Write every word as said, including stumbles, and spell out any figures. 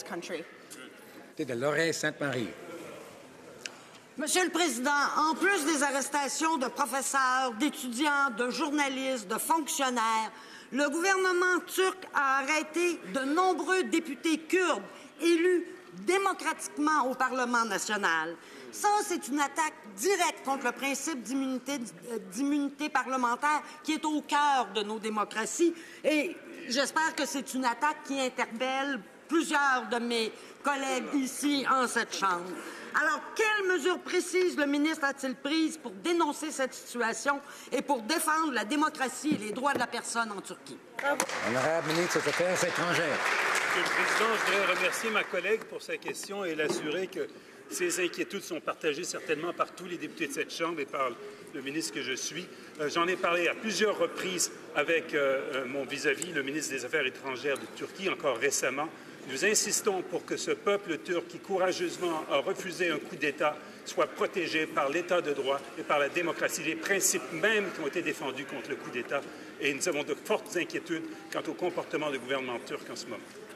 this country. De Lorraine Sainte-Marie. Monsieur le Président, en plus des arrestations de professeurs, d'étudiants, de journalistes, de fonctionnaires, le gouvernement turc a arrêté de nombreux députés kurdes élus démocratiquement au Parlement national. Ça, c'est une attaque directe contre le principe d'immunité, d'immunité parlementaire qui est au cœur de nos démocraties. Et j'espère que c'est une attaque qui interpelle plusieurs de mes collègues ici en cette Chambre. Alors, quelles mesures précises le ministre a-t-il prises pour dénoncer cette situation et pour défendre la démocratie et les droits de la personne en Turquie? Honorable ministre des Affaires étrangères. Monsieur le Président, je voudrais remercier ma collègue pour sa question et l'assurer que ces inquiétudes sont partagées certainement par tous les députés de cette Chambre et par le ministre que je suis. Euh, J'en ai parlé à plusieurs reprises avec euh, mon vis-à-vis, le ministre des Affaires étrangères de Turquie, encore récemment. Nous insistons pour que ce peuple turc qui courageusement a refusé un coup d'État soit protégé par l'État de droit et par la démocratie, les principes mêmes qui ont été défendus contre le coup d'État. Et nous avons de fortes inquiétudes quant au comportement du gouvernement turc en ce moment.